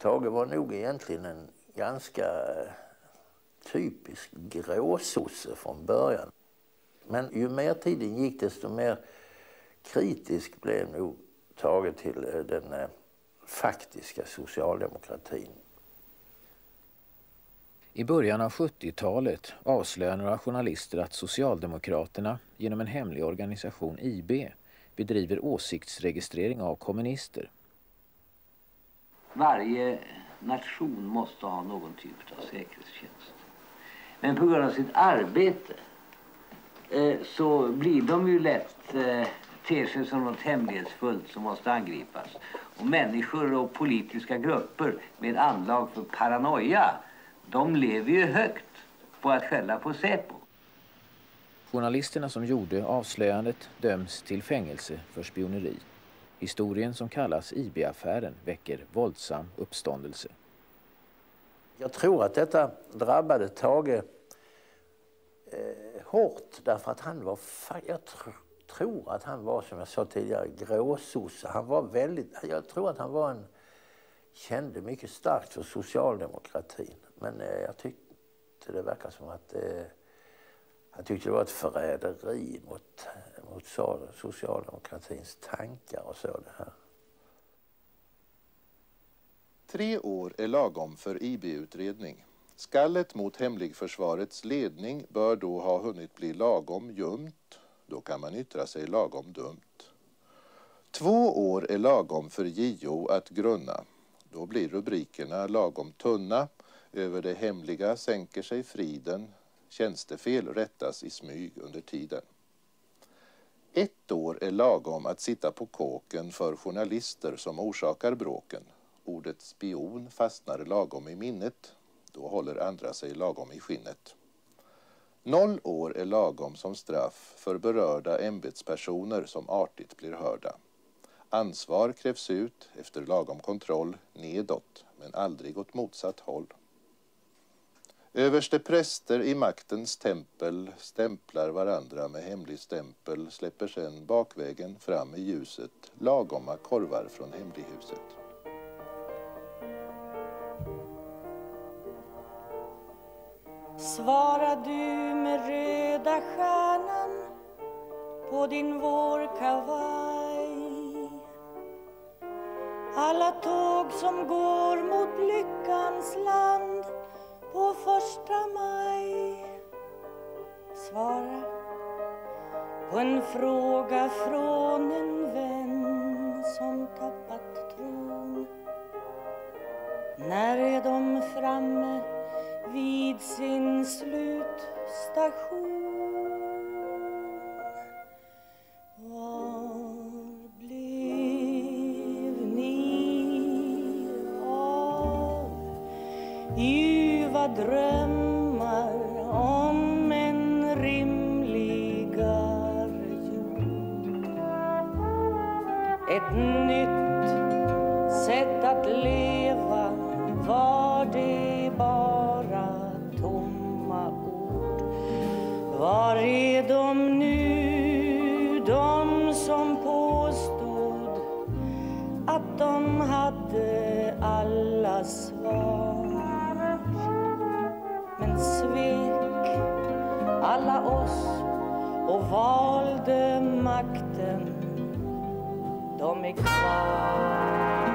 Tage var nog egentligen en ganska typisk gråsosse från början. Men ju mer tiden gick desto mer kritisk blev nog Tage till den faktiska socialdemokratin. I början av 70-talet avslöjar några journalister att Socialdemokraterna genom en hemlig organisation IB bedriver åsiktsregistrering av kommunister. Varje nation måste ha någon typ av säkerhetstjänst. Men på grund av sitt arbete så blir de ju lätt ter sig som något hemlighetsfullt som måste angripas. Och människor och politiska grupper med anlag för paranoia, de lever ju högt på att skälla på Säpo. Journalisterna som gjorde avslöjandet döms till fängelse för spioneri. Historien som kallas IB-affären väcker våldsam uppståndelse. Jag tror att detta drabbade Tage hårt därför att han var, tror att han var, som jag sa tidigare, gråsosse. Han var jag tror att han var kände mycket starkt för socialdemokratin. Men jag tyckte det verkar som att jag tyckte det var ett förräderi mot socialdemokratins tankar och så det här. 3 år är lagom för IB-utredning. Skallet mot hemligförsvarets ledning bör då ha hunnit bli lagom ljumt. Då kan man yttra sig lagom dumt. 2 år är lagom för JO att grunna. Då blir rubrikerna lagom tunna. Över det hemliga sänker sig friden. Tjänstefel rättas i smyg under tiden. 1 år är lagom att sitta på kåken för journalister som orsakar bråken. Ordet spion fastnar lagom i minnet. Då håller andra sig lagom i skinnet. 0 år är lagom som straff för berörda ämbetspersoner som artigt blir hörda. Ansvar krävs ut efter lagom kontroll nedåt, men aldrig åt motsatt håll. Överste präster i maktens tempel stämplar varandra med hemlig stämpel, släpper sen bakvägen fram i ljuset lagomma korvar från hemlighuset. Svara du med röda stjärnan på din vårkavaj. Alla tåg som går mot lyckans land på 1 maj. Svara på en fråga från en vän som tappat tron. När är de framme vid sin slutstation? Var blev ni av ljuva drömmar om en rimligare jord? Ett nytt sätt att leva, var det bara tomma ord? Var är de nu, de som påstod att de hade alla svar, men svek alla oss och valde makten? De är kvar.